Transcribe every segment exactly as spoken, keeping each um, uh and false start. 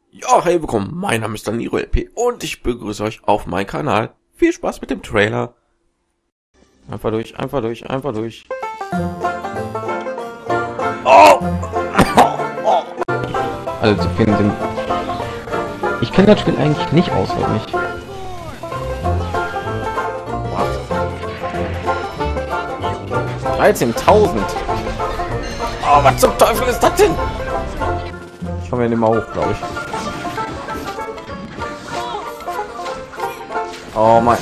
Ja, hey, willkommen. Mein Name ist Daniro L P und ich begrüße euch auf meinem Kanal. Viel Spaß mit dem Trailer. Einfach durch, einfach durch, einfach durch. Oh! Also zu finden. Ich kenne das Spiel eigentlich nicht auswendig. dreizehntausend. Oh, was zum Teufel ist das denn? Ich komme ja nicht mehr hoch, glaube ich. Oh mein.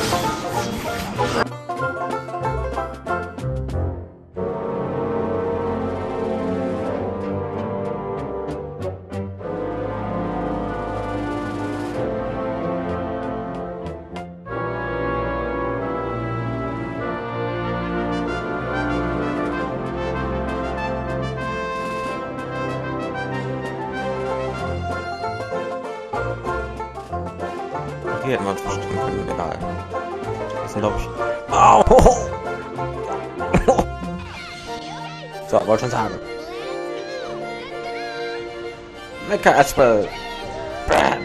Hier hätten wir uns verstehen können, egal. Das sind, glaube ich. Au! So, wollte schon sagen. Mecha Aspel. Bam.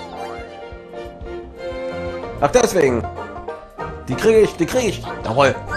Ach, deswegen. Die kriege ich, die kriege ich. Jawohl.